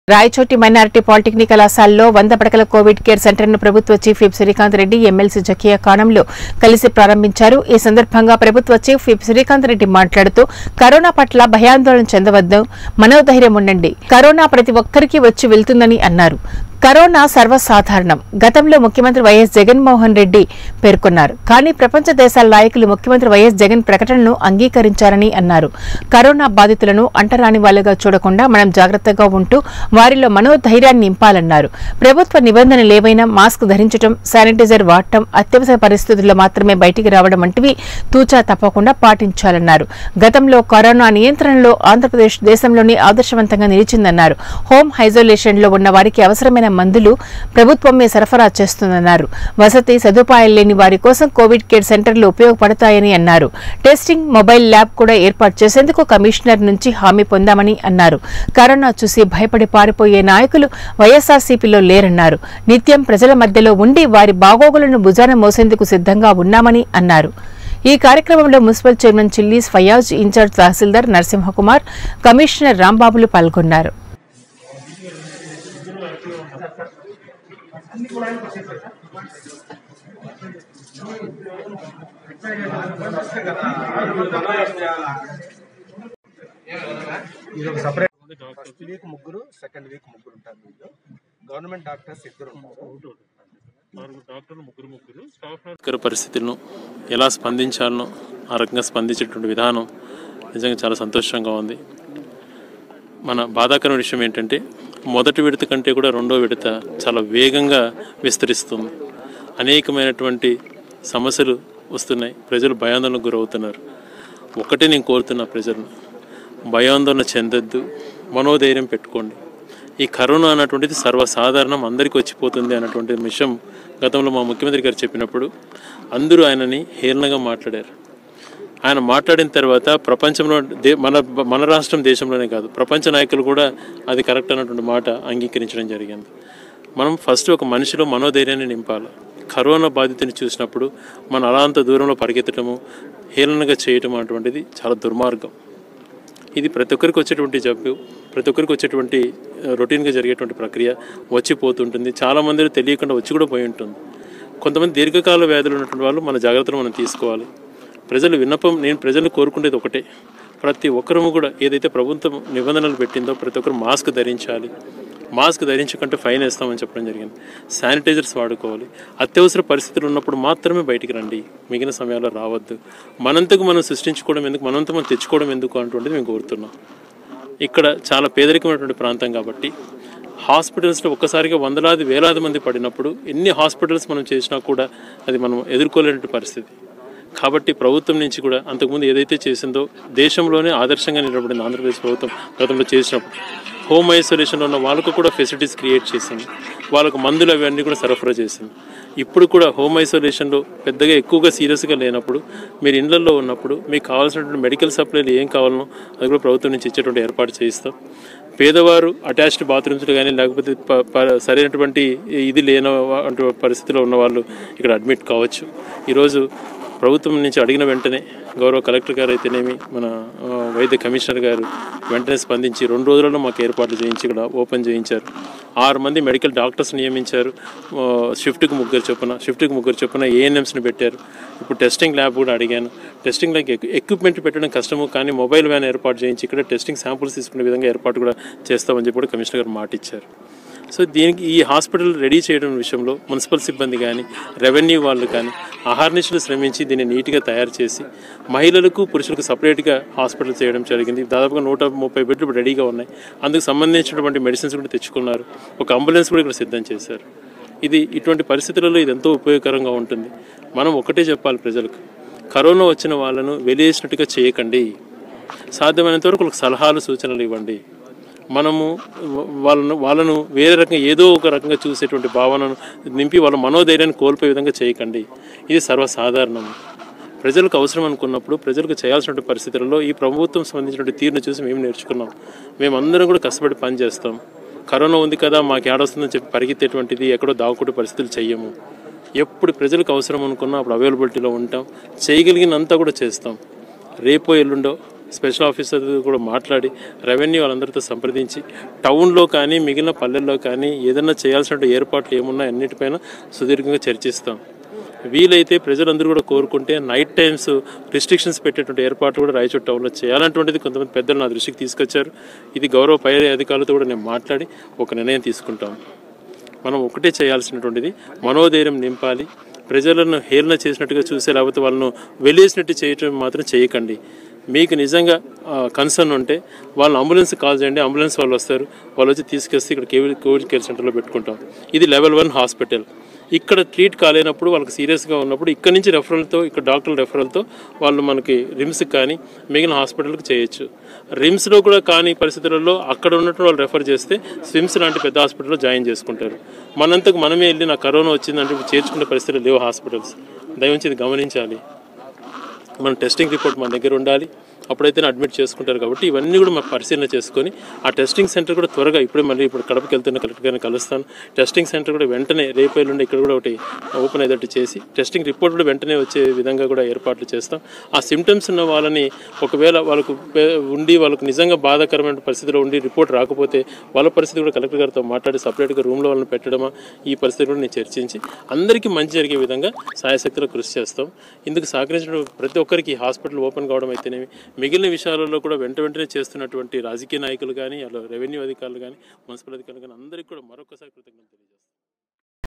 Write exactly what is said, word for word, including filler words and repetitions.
Rayachoti minority polytechnic కళాశాలలో వంద పడకల కోవిడ్ కేర్ సెంటర్ను ప్రభుత్వ chief whip Srikanth Reddy MLC Zakia ఖానంలో కలిసి ప్రారంభించారు. ఈ సందర్భంగా ప్రభుత్వ చీఫ్ విప్ శ్రీకాంత్ రెడ్డి మాట్లాడుతూ కరోనా పట్ల భయాందోళన చెందవద్దు, మనోధైర్యం ఉండండి, కరోనా ప్రతి ఒక్కరికి వచ్చి వెళ్తుందని అన్నారు. కరోనా సర్వసాధారణం. గతంలో ముఖ్యమంత్రి వైఎస్ జగన్మోహన్ రెడ్డి పేర్కొన్నారు. కానీ ప్రపంచ దేశాల నాయకులు ముఖ్యమంత్రి వైఎస్ జగన్ ప్రకటనను అంగీకరించారని అన్నారు. కరోనా బాధితులను అంటరాని వాళ్లుగా చూడకుండా మనం జాగ్రత్తగా ఉంటూ వారిలో మనోధైర్యాన్ని నింపాలన్నారు. ప్రభుత్వ నిబంధనలు ఏవైనా మాస్క్ ధరించడం, శానిటైజర్ వాడటం, అత్యవసర పరిస్థితుల్లో మాత్రమే బయటికి రావడం వంటివి తూచా తప్పకుండా పాటించాలన్నారు. గతంలో కరోనా నియంత్రణలో ఆంధ్రప్రదేశ్ దేశంలోనే ఆదర్శవంతంగా నిలిచిందన్నారు. హోమ్ ఐసోలేషన్ లో ఉన్న వారికి అవసరమైన మందులు ప్రభుత్వమే సరఫరా చేస్తుందన్నారు. వసతి సదుపాయాలు లేని వారి కోసం కోవిడ్ కేర్ సెంటర్లు ఉపయోగపడతాయని అన్నారు. టెస్టింగ్ మొబైల్ ల్యాబ్ కూడా ఏర్పాటు చేసేందుకు కమిషనర్ నుంచి హామీ పొందామని అన్నారు. కరోనా చూసి భయపడి పారిపోయే నాయకులు వైఎస్ఆర్సీపీలో లేరన్నారు. నిత్యం ప్రజల మధ్యలో ఉండి వారి బాగోగులను భుజాన మోసేందుకు సిద్ధంగా ఉన్నామని అన్నారు. ఈ కార్యక్రమంలో మున్సిపల్ చైర్మన్ చిల్లీస్ ఫయాజ్, ఇన్ఛార్జ్ తహసీల్దార్ నరసింహకుమార్, కమిషనర్ రాంబాబులు పాల్గొన్నారు. ఫస్ట్ వీక్ ముగ్గురు, సెకండ్ వీక్ ముగ్గురు ఉంటారు. వీళ్ళు గవర్నమెంట్ డాక్టర్స్ ఇద్దరు ఉంటారు. పరిస్థితులను ఎలా స్పందించాలనో ఆ రకంగా స్పందించేటువంటి విధానం నిజంగా చాలా సంతోషంగా ఉంది. మన బాధాకరమైన విషయం ఏంటంటే మొదటి విడత కంటే కూడా రెండో విడత చాలా వేగంగా విస్తరిస్తుంది. అనేకమైనటువంటి సమస్యలు వస్తున్నాయి. ప్రజలు భయాందోళనకు గురవుతున్నారు. ఒకటే నేను కోరుతున్నా, ప్రజలను భయాందోళన చెందొద్దు, మనోధైర్యం పెట్టుకోండి. ఈ కరోనా అన్నటువంటిది సర్వసాధారణం, అందరికీ వచ్చిపోతుంది అన్నటువంటి విషయం గతంలో మా ముఖ్యమంత్రి గారు చెప్పినప్పుడు అందరూ ఆయనని హేళనగా మాట్లాడారు. ఆయన మాట్లాడిన తర్వాత ప్రపంచంలో దే మన మన రాష్ట్రం దేశంలోనే కాదు, ప్రపంచ నాయకులు కూడా అది కరెక్ట్ అన్నటువంటి మాట అంగీకరించడం జరిగింది. మనం ఫస్ట్ ఒక మనిషిలో మనోధైర్యాన్ని నింపాలి. కరోనా బాధితుని చూసినప్పుడు మనం అలా అంత దూరంలో పరిగెత్తడము, హేళనగా చేయటం అటువంటిది చాలా దుర్మార్గం. ఇది ప్రతి ఒక్కరికి వచ్చేటువంటి జబ్బు, ప్రతి ఒక్కరికి వచ్చేటువంటి రొటీన్గా జరిగేటువంటి ప్రక్రియ, వచ్చిపోతుంటుంది. చాలామంది తెలియకుండా వచ్చి కూడా పోయి ఉంటుంది. కొంతమంది దీర్ఘకాల వ్యాధులు ఉన్నటువంటి వాళ్ళు మన జాగ్రత్తలు మనం తీసుకోవాలి. ప్రజలు విన్నపం, నేను ప్రజలు కోరుకునేది ఒకటే, ప్రతి ఒక్కరము కూడా ఏదైతే ప్రభుత్వం నిబంధనలు పెట్టిందో ప్రతి ఒక్కరు మాస్క్ ధరించాలి. మాస్క్ ధరించకుంటే ఫైన్ వేస్తామని చెప్పడం జరిగింది. శానిటైజర్స్ వాడుకోవాలి. అత్యవసర పరిస్థితులు ఉన్నప్పుడు మాత్రమే బయటికి రండి, మిగిలిన సమయాల్లో రావద్దు. మనంతకు మనం సృష్టించుకోవడం ఎందుకు, మనంతా మనం తెచ్చుకోవడం ఎందుకు అటువంటిది మేము కోరుతున్నాం. ఇక్కడ చాలా పేదరికమైనటువంటి ప్రాంతం కాబట్టి హాస్పిటల్స్లో ఒక్కసారిగా వందలాది వేలాది మంది పడినప్పుడు ఎన్ని హాస్పిటల్స్ మనం చేసినా కూడా అది మనం ఎదుర్కోలేని పరిస్థితి. కాబట్టి ప్రభుత్వం నుంచి కూడా అంతకుముందు ఏదైతే చేసిందో దేశంలోనే ఆదర్శంగా నిలబడింది ఆంధ్రప్రదేశ్ ప్రభుత్వం. గతంలో చేసినప్పుడు హోమ్ ఐసోలేషన్లో ఉన్న వాళ్ళకు కూడా ఫెసిలిటీస్ క్రియేట్ చేసింది, వాళ్ళకు మందులు అవన్నీ కూడా సరఫరా చేసింది. ఇప్పుడు కూడా హోమ్ ఐసోలేషన్లో పెద్దగా ఎక్కువగా సీరియస్గా లేనప్పుడు మీరు ఇళ్లలో ఉన్నప్పుడు మీకు కావాల్సినటువంటి మెడికల్ సప్లైలు ఏం కావాలనో అది కూడా ప్రభుత్వం నుంచి ఇచ్చేటువంటి ఏర్పాటు చేయిస్తాం. పేదవారు అటాచ్డ్ బాత్రూమ్స్లో కానీ లేకపోతే సరైనటువంటి ఇది లేని పరిస్థితిలో ఉన్న వాళ్ళు ఇక్కడ అడ్మిట్ కావచ్చు. ఈరోజు ప్రభుత్వం నుంచి అడిగిన వెంటనే గౌరవ కలెక్టర్ గారు అయితేనేమి, మన వైద్య కమిషనర్ గారు వెంటనే స్పందించి రెండు రోజులలో మాకు ఏర్పాట్లు చేయించి ఇక్కడ ఓపెన్ చేయించారు. ఆరు మంది మెడికల్ డాక్టర్స్ నియమించారు. షిఫ్ట్కి ముగ్గురు చొప్పున షిఫ్ట్కి ముగ్గురు చొప్పున ఏఎన్ఎంస్ని పెట్టారు. ఇప్పుడు టెస్టింగ్ ల్యాబ్ కూడా అడిగాను. టెస్టింగ్ ల్యాబ్ ఎక్విప్మెంట్ పెట్టడం కష్టము, కానీ మొబైల్ వ్యాన్ ఏర్పాటు చేయించి ఇక్కడ టెస్టింగ్ శాంపుల్స్ తీసుకునే విధంగా ఏర్పాటు కూడా చేస్తామని చెప్పి కూడా కమిషనర్ గారు మాట ఇచ్చారు. సో దీనికి ఈ హాస్పిటల్ రెడీ చేయడం విషయంలో మున్సిపల్ సిబ్బంది కానీ రెవెన్యూ వాళ్ళు కానీ అహర్నిశలు శ్రమించి దీన్ని నీట్గా తయారు చేసి మహిళలకు పురుషులకు సపరేట్గా హాస్పిటల్ చేయడం జరిగింది. దాదాపుగా నూట ముప్పై బెడ్లు రెడీగా ఉన్నాయి. అందుకు సంబంధించినటువంటి మెడిసిన్స్ కూడా తెచ్చుకున్నారు. ఒక అంబులెన్స్ కూడా ఇక్కడ సిద్ధం చేశారు. ఇది ఇటువంటి పరిస్థితులలో ఇది ఎంతో ఉపయోగకరంగా ఉంటుంది. మనం ఒకటే చెప్పాలి ప్రజలకు, కరోనా వచ్చిన వాళ్ళను వెలివేసినట్టుగా చేయకండి. సాధ్యమైనంత వరకు వాళ్ళకి సలహాలు సూచనలు ఇవ్వండి. మనము వాళ్ళను వాళ్ళను వేరే రకంగా ఏదో ఒక రకంగా చూసేటువంటి భావనను నింపి వాళ్ళ మనోధైర్యాన్ని కోల్పోయే విధంగా చేయకండి. ఇది సర్వసాధారణం. ప్రజలకు అవసరం అనుకున్నప్పుడు ప్రజలకు చేయాల్సినటువంటి పరిస్థితులలో ఈ ప్రభుత్వం సంబంధించినటువంటి తీరును చూసి మేము నేర్చుకున్నాం. మేమందరం కూడా కష్టపడి పనిచేస్తాం. కరోనా ఉంది కదా మాకు ఏడొస్తుందని చెప్పి పరిగెత్తేటువంటిది ఎక్కడో దాగుకుంటే పరిస్థితులు చెయ్యము. ఎప్పుడు ప్రజలకు అవసరం అనుకున్నా అప్పుడు అవైలబిలిటీలో ఉంటాం. చేయగలిగినంతా కూడా చేస్తాం. రేపో ఎల్లుండో స్పెషల్ ఆఫీసర్ కూడా మాట్లాడి రెవెన్యూ వాళ్ళందరితో సంప్రదించి టౌన్లో కానీ మిగిలిన పల్లెల్లో కానీ ఏదైనా చేయాల్సిన ఏర్పాట్లు ఏమున్నా అన్నిటిపైన సుదీర్ఘంగా చర్చిస్తాం. వీలైతే ప్రజలందరూ కూడా కోరుకుంటే నైట్ టైమ్స్ రిస్ట్రిక్షన్స్ పెట్టేటువంటి ఏర్పాట్లు కూడా రాయచోటి టౌన్లో చేయాలంటువంటిది కొంతమంది పెద్దలు నా దృష్టికి తీసుకొచ్చారు. ఇది గౌరవ పై అధికారులతో కూడా నేను మాట్లాడి ఒక నిర్ణయం తీసుకుంటాం. మనం ఒకటే చేయాల్సినటువంటిది మనోధైర్యం నింపాలి. ప్రజలను హేళన చేసినట్టుగా చూసే లేకపోతే వాళ్ళను వెలిసినట్టు చేయటం మాత్రం చేయకండి. మీకు నిజంగా కన్సర్న్ ఉంటే వాళ్ళని అంబులెన్స్ కాల్ చేయండి, అంబులెన్స్ వాళ్ళు వస్తారు, వాళ్ళు వచ్చి తీసుకొస్తే ఇక్కడ కోవిడ్ కోవిడ్ కేర్ సెంటర్లో పెట్టుకుంటాం. ఇది లెవెల్ వన్ హాస్పిటల్. ఇక్కడ ట్రీట్ కాలేనప్పుడు వాళ్ళకి సీరియస్గా ఉన్నప్పుడు ఇక్కడ నుంచి రెఫరల్తో ఇక్కడ డాక్టర్ల రెఫరల్తో వాళ్ళు మనకి రిమ్స్కి కానీ మిగిలిన హాస్పిటల్కి చేయొచ్చు. రిమ్స్లో కూడా కానీ పరిస్థితులలో అక్కడ ఉన్నట్టు వాళ్ళు రెఫర్ చేస్తే స్విమ్స్ లాంటి పెద్ద హాస్పిటల్లో జాయిన్ చేసుకుంటారు. మనంతకు మనమే వెళ్ళి నాకు కరోనా వచ్చిందంటే చేర్చుకునే పరిస్థితులు లేవు హాస్పిటల్స్. దయవుంచి ఇది గమనించాలి. మన టెస్టింగ్ రిపోర్ట్ మన దగ్గర ఉండాలి, అప్పుడైతే అడ్మిట్ చేసుకుంటారు. కాబట్టి ఇవన్నీ కూడా మనం పరిశీలన చేసుకొని ఆ టెస్టింగ్ సెంటర్ కూడా త్వరగా ఇప్పుడే మళ్ళీ ఇప్పుడు కడపకి వెళ్తున్న కలెక్టర్ గారిని కలుస్తాను. టెస్టింగ్ సెంటర్ కూడా వెంటనే రేపేళ్ళుండి ఇక్కడ కూడా ఒకటి ఓపెన్ అయ్యేటట్టు చేసి టెస్టింగ్ రిపోర్ట్ కూడా వెంటనే వచ్చే విధంగా కూడా ఏర్పాట్లు చేస్తాం. ఆ సిమ్టమ్స్ ఉన్న వాళ్ళని ఒకవేళ వాళ్ళకు ఉండి వాళ్ళకు నిజంగా బాధాకరమైన పరిస్థితిలో ఉండి రిపోర్ట్ రాకపోతే వాళ్ళ పరిస్థితి కూడా కలెక్టర్ గారితో మాట్లాడి సపరేట్గా రూమ్లో వాళ్ళని పెట్టడమా ఈ పరిస్థితి కూడా నేను చర్చించి అందరికీ మంచి జరిగే విధంగా సాయశక్తిలో కృషి చేస్తాం. ఇందుకు సహకరించిన ప్రతి ఒక్కరికి హాస్పిటల్ ఓపెన్ కావడం అయితేనేమి మిగిలిన విషయాలలో కూడా వెంట వెంటనే చేస్తున్నటువంటి రాజకీయ నాయకులు కానీ అలా రెవెన్యూ అధికారులు కానీ మున్సిపల్ అధికారులు కానీ అందరికీ కూడా మరొకసారి కృతజ్ఞతలు తెలియజేస్తాం.